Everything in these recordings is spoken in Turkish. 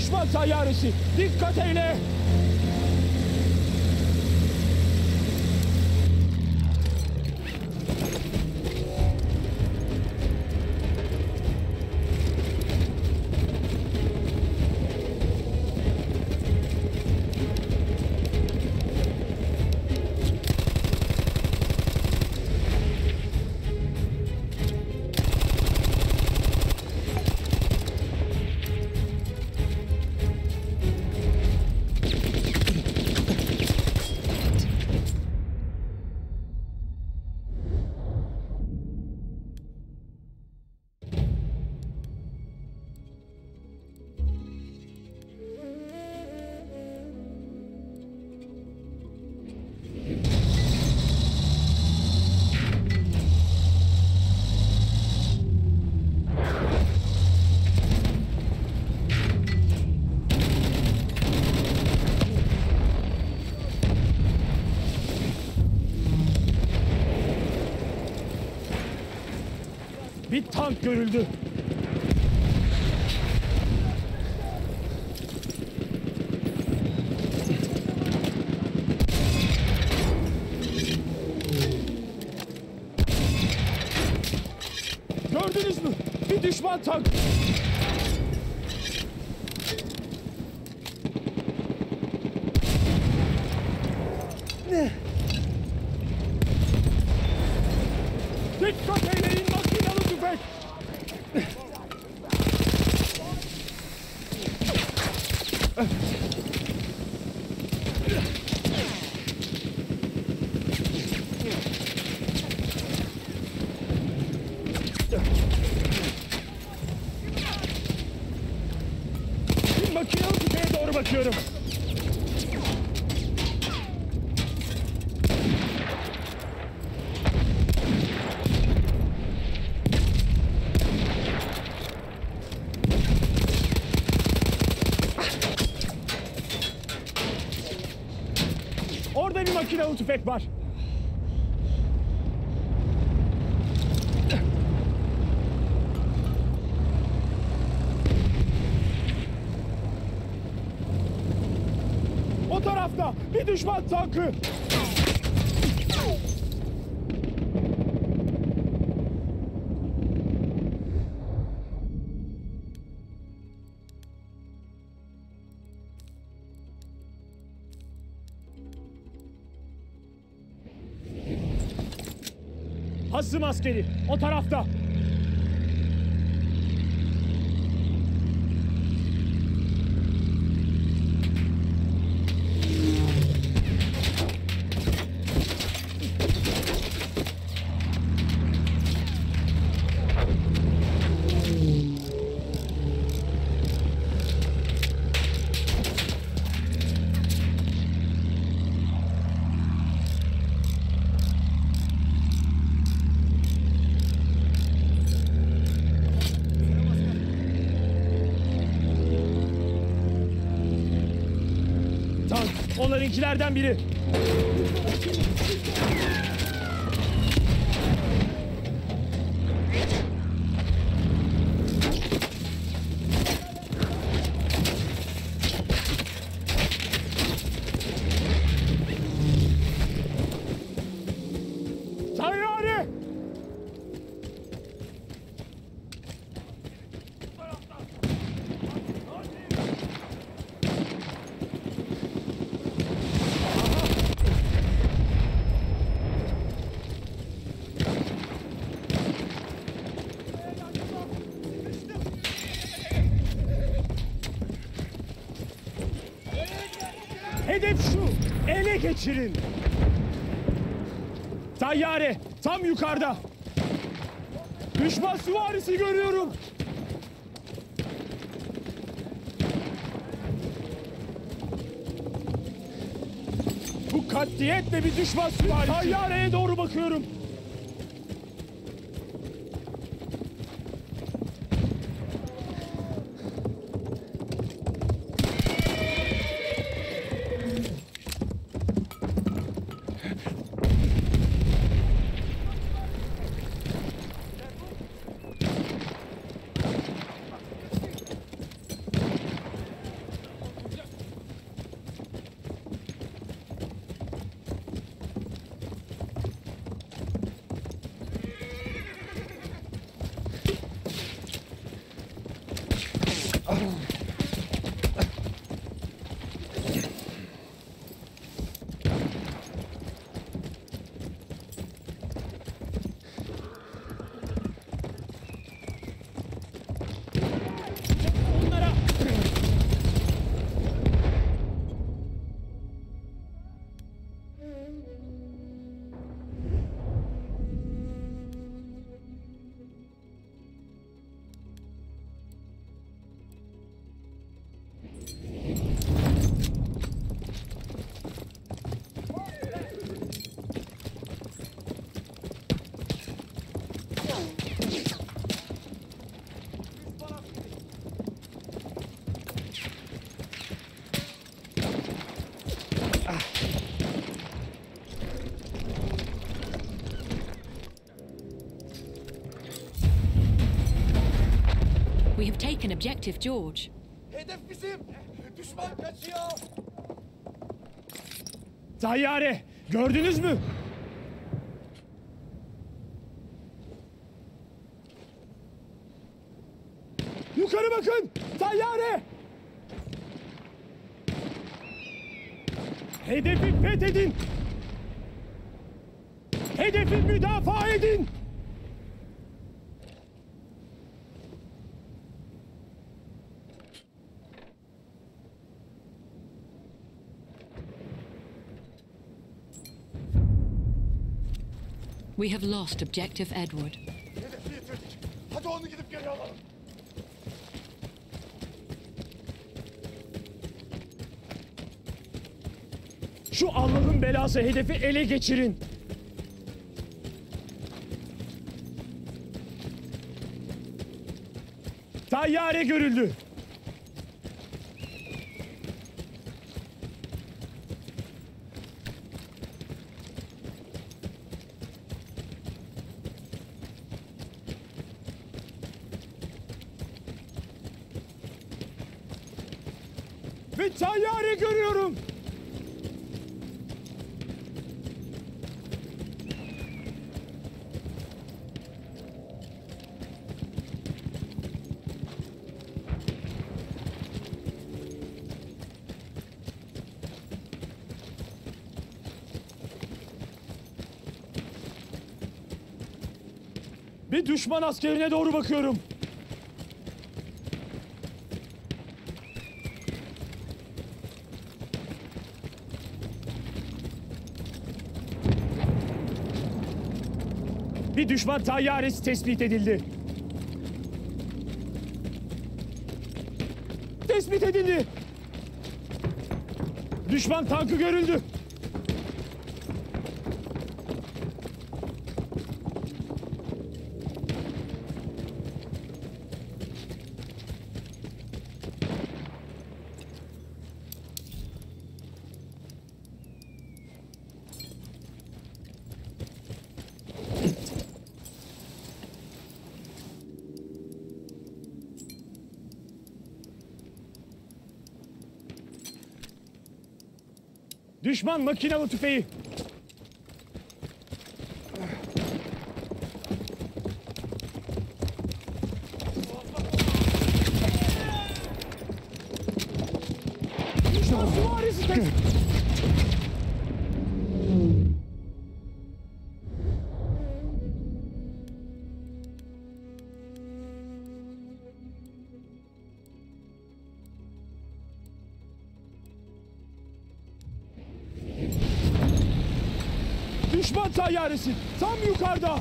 düşman tayyaresi. Dikkat eyle. Bir tank görüldü. Gördünüz mü? Bir düşman tank. Ne? Dikkat eyleyin, makinalı tüfek! Makinalı tüfeğe doğru bakıyorum. Orada bir makinalı tüfek var. O tarafta bir düşman tankı. Hasım askeri o tarafta. Onlarınkilerden biri. Tayyare! Hedef şu, ele geçirin. Tayyare, tam yukarıda. Düşman süvarisi görüyorum. Bu katliyetle bir düşman süvarisi. Tayyare'ye doğru bakıyorum. have taken objective George. Hedef bizim. Düşman kaçıyor. Tayyare, gördünüz mü? Yukarı bakın! Tayyare! Hedefi fethedin! Hedefi müdafaa edin! We have lost objective Edward. Hedefi yitirdik. Hadi onu gidip geri alalım. Şu Allah'ın belası hedefi ele geçirin! Tayyare görüldü! Ve tayyare görüyorum! Bir düşman askerine doğru bakıyorum. Bir düşman tayyaresi tespit edildi. Tespit edildi. Düşman tankı görüldü. Düşman makinalı tüfeği. Düşman süvarisi tespit. Düşman tayyaresi tam yukarıda.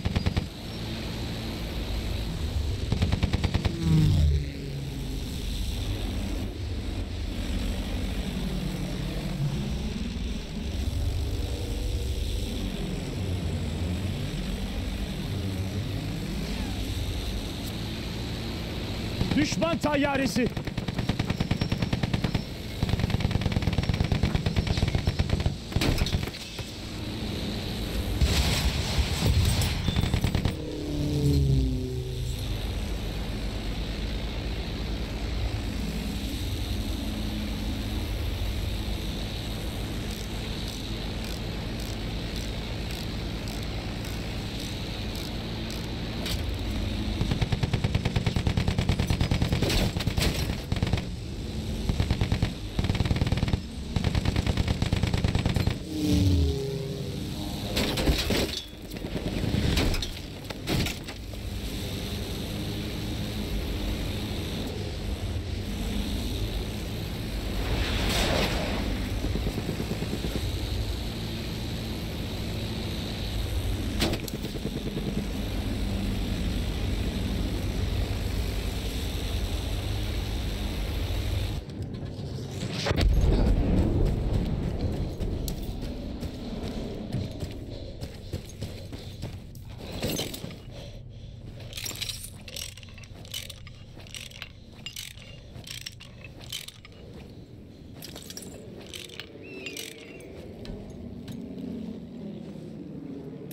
Düşman tayyaresi.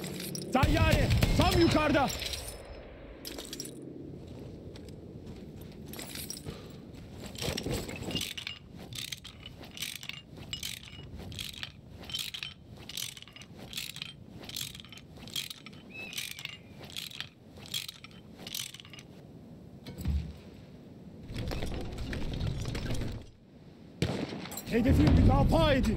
Tayyare tam yukarıda. Hedefi müdafaa edin.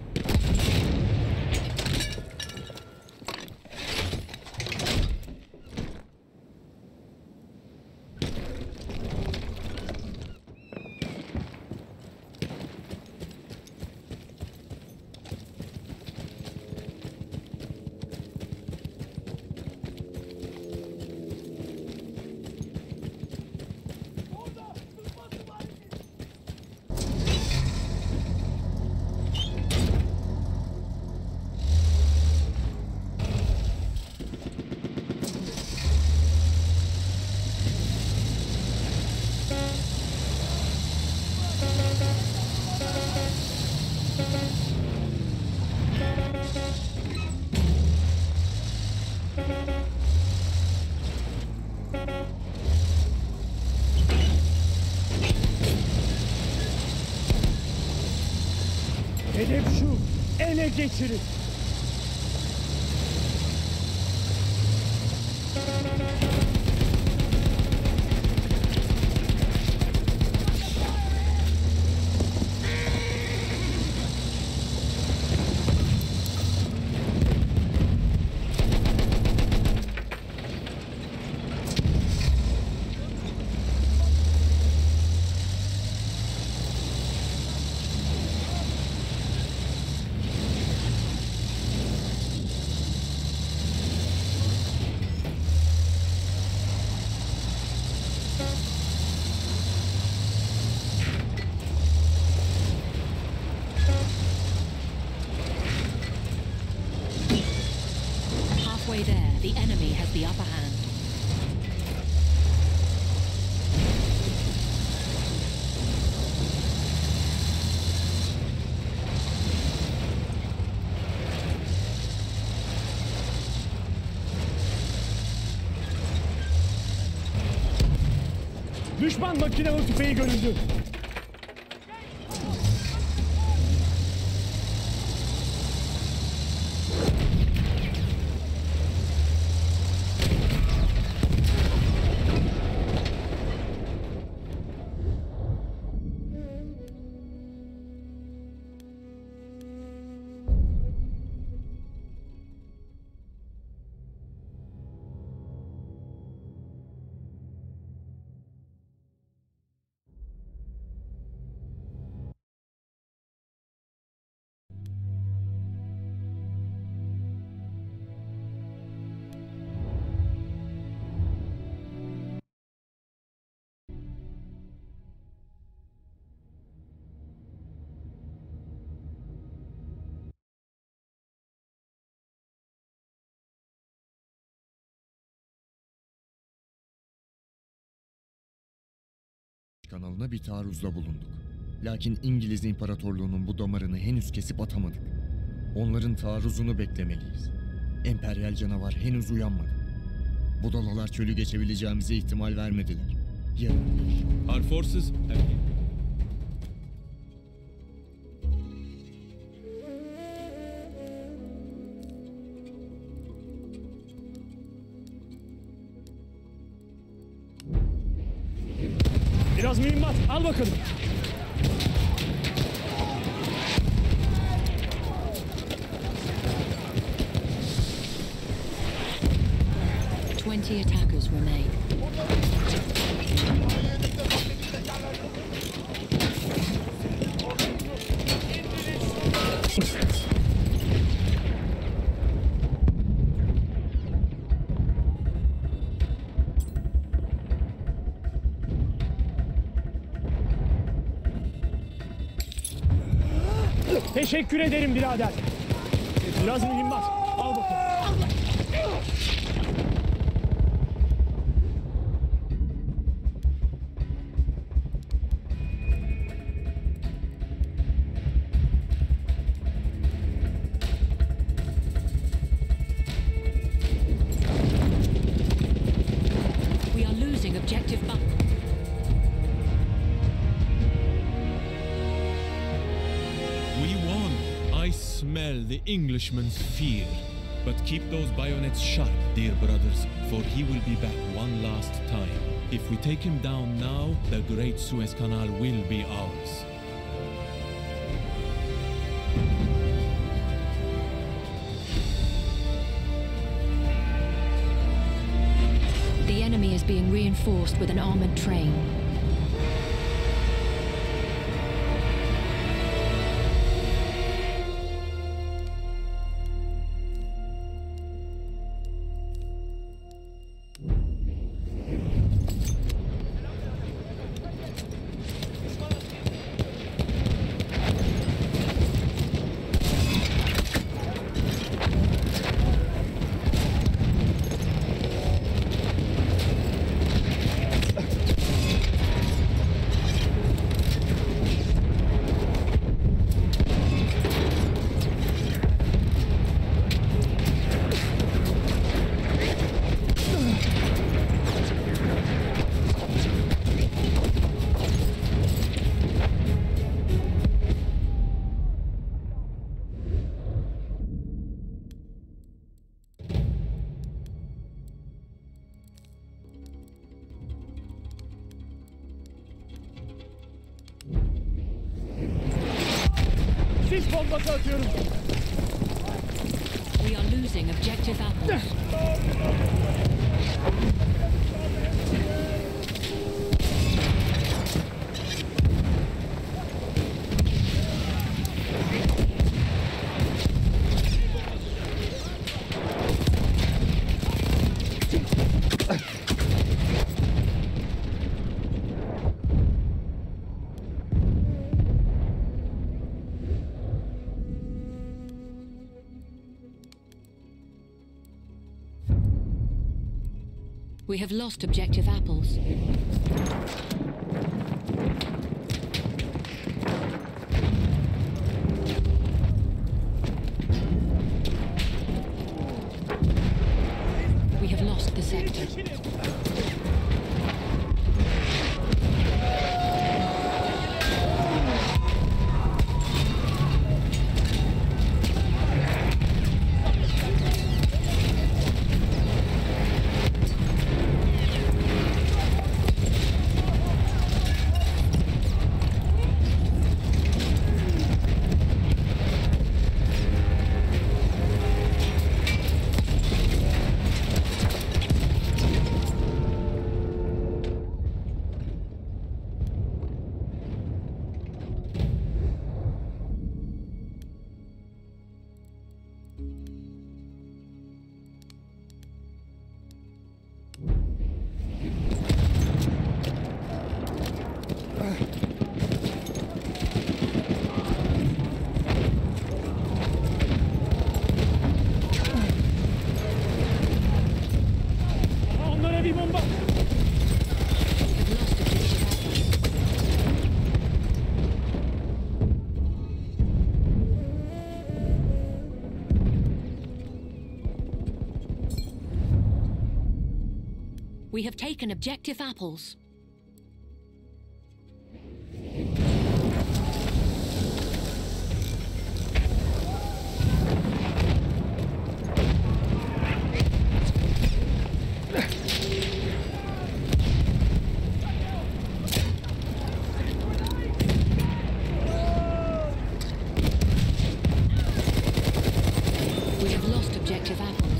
Hedef şu, ele geçirin. Halfway there, the enemy has the upper hand. Düşman makinalı tüfeği görüldü. Kanalına bir taarruzda bulunduk. Lakin İngiliz İmparatorluğu'nun bu damarını henüz kesip atamadık. Onların taarruzunu beklemeliyiz. Emperyal canavar henüz uyanmadı. Budalalar çölü geçebileceğimize ihtimal vermediler. Yarın Our forces have... Biraz mühimmat, al bakalım. Twenty attackers remain. Teşekkür ederim birader. Biraz mühimmat, al bakalım. We are losing objective Buck. We won! I smell the Englishman's fear. But keep those bayonets sharp, dear brothers, for he will be back one last time. If we take him down now, the Great Suez Canal will be ours. being reinforced with an armored train. Sis bombası atıyorum. We are losing objective apples. We have lost objective apples. We have lost the sector. Onlara bir bomba. We have lost objective apples. We have taken objective apples. We have lost objective apples.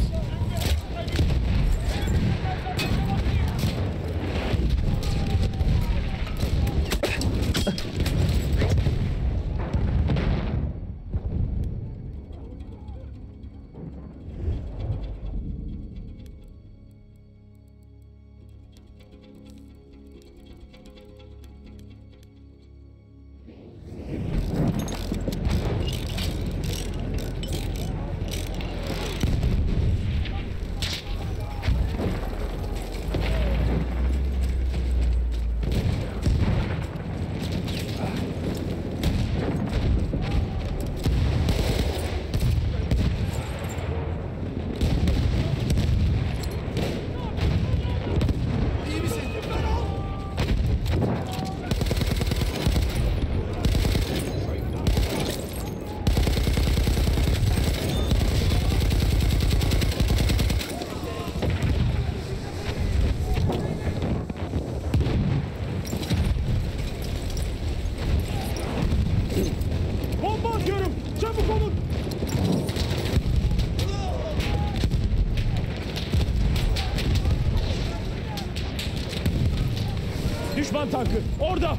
Düşman tankı orada.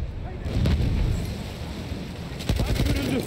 Tank görüldü.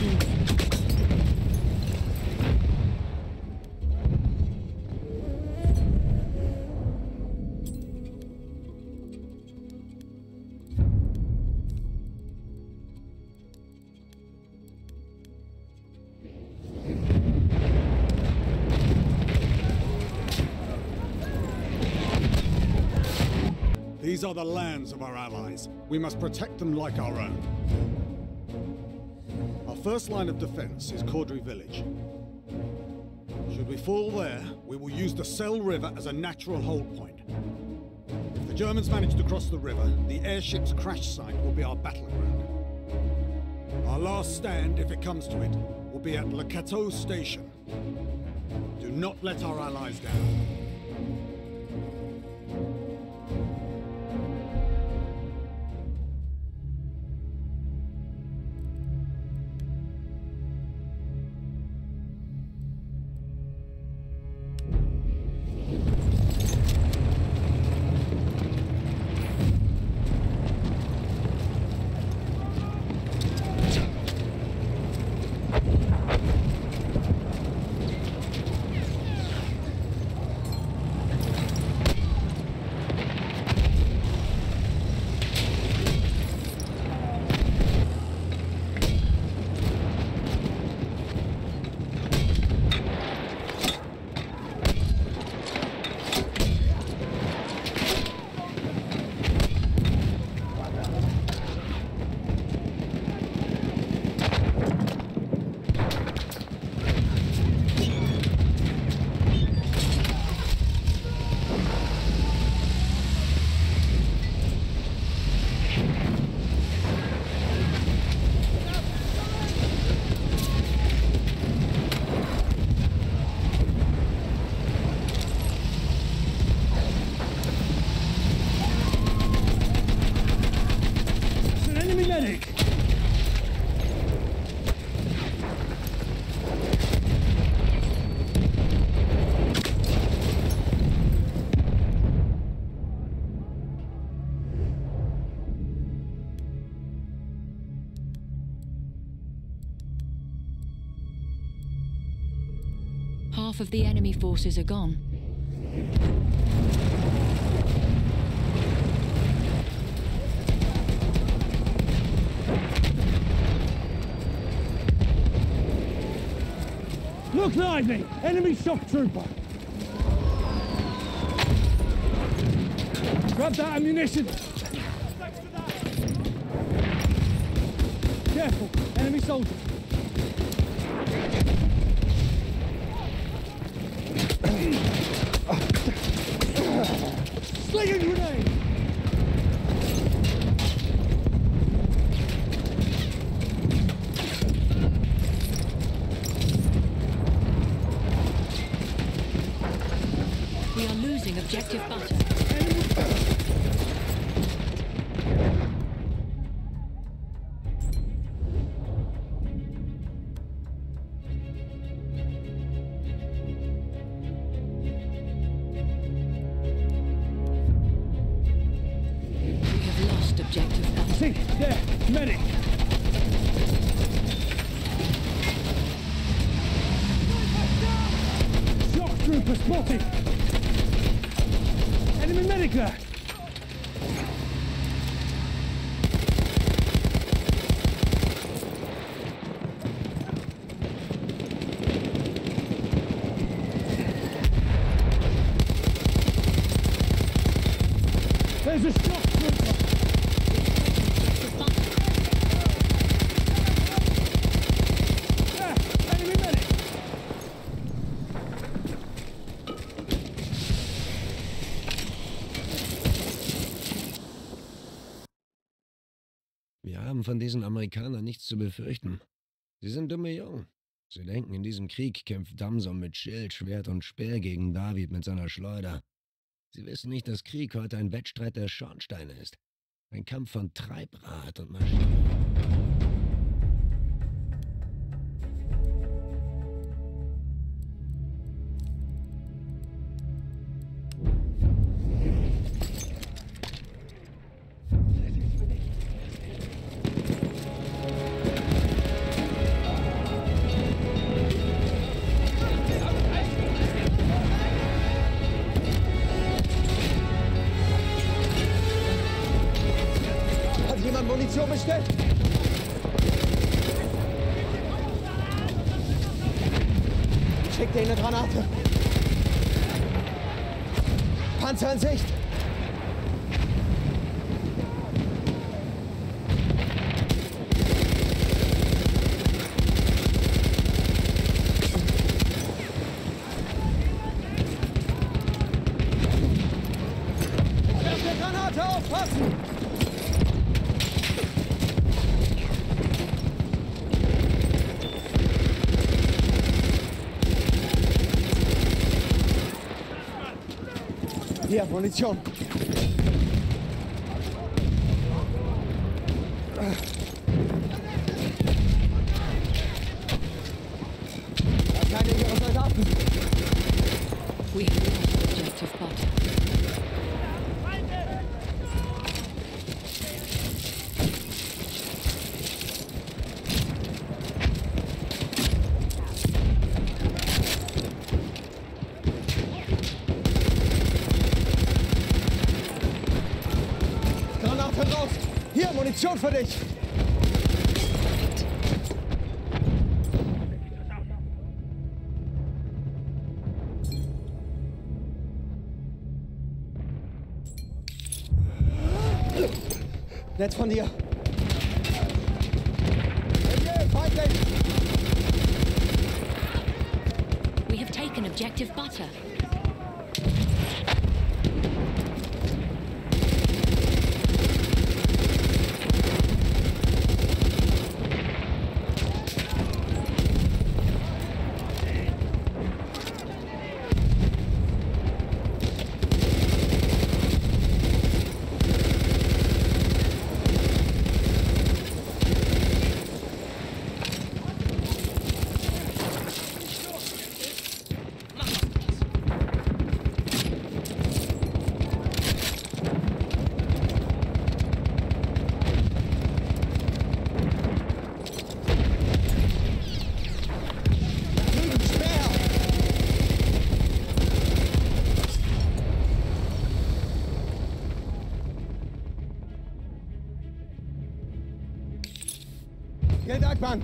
These are the lands of our allies. We must protect them like our own. Our first line of defense is Caudry Village. Should we fall there, we will use the Sel River as a natural hold point. If the Germans manage to cross the river, the airship's crash site will be our battleground. Our last stand, if it comes to it, will be at Le Cateau Station. Do not let our allies down. Half of the enemy forces are gone. Look lively! Enemy shock trooper! Grab that ammunition! Careful! Enemy soldiers! Sling a grenade! We are losing objective butter. We have lost objective butter. See, there, medic! Shock trooper spotted! Enemy medic there! There's a shock trooper! There! Enemy medic! Wir haben von diesen Amerikanern nichts zu befürchten. Sie sind dumme Jungen. Sie denken, in diesem Krieg kämpft Damson mit Schild, Schwert und Speer gegen David mit seiner Schleuder. Sie wissen nicht, dass Krieg heute ein Wettstreit der Schornsteine ist. Ein Kampf von Treibrad und Maschinen. Munition bestellt. Schick dir eine Granate. Panzer in Sicht. Werf der Granate, aufpassen! Hier, Munition. Keine ihrer Soldaten. We have lost objective butter. Granate raus. Hier, Munition für dich. Nett von dir. Hey, feindlich! We have taken objective butter. Vielen Dank, Mann.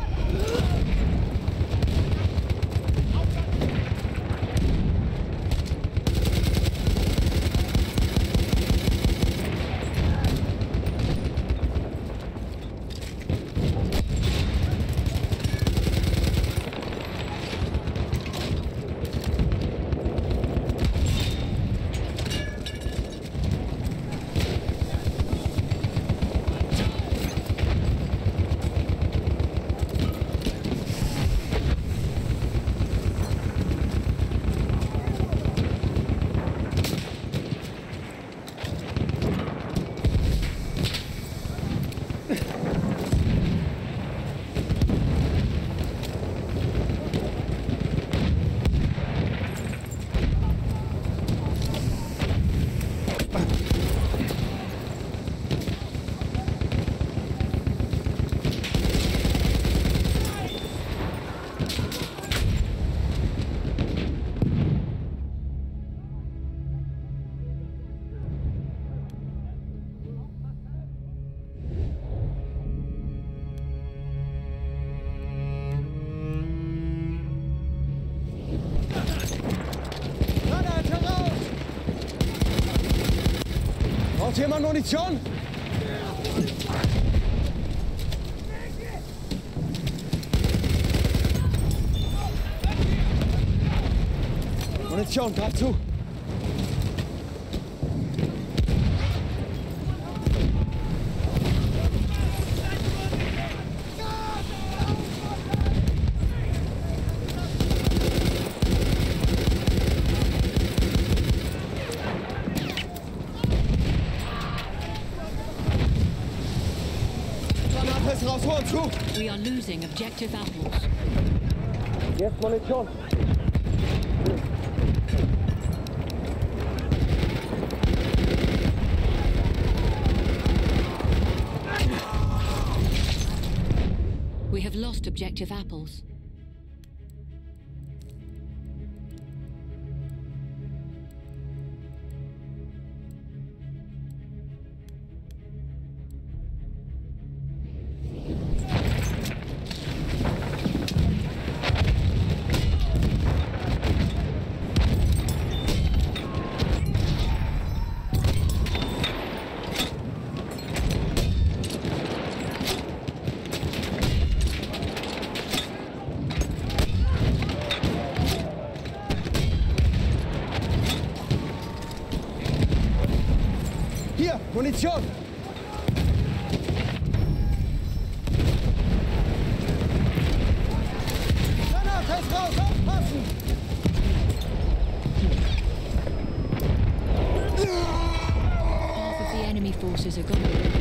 Braucht jemand Munition? Munition, greif zu! Granate ist raus, hol zu! We are losing objective apples. Jetzt Munition! We have lost objective apples. Munition! Granate ist raus! Aufpassen! Half of the enemy forces are gone.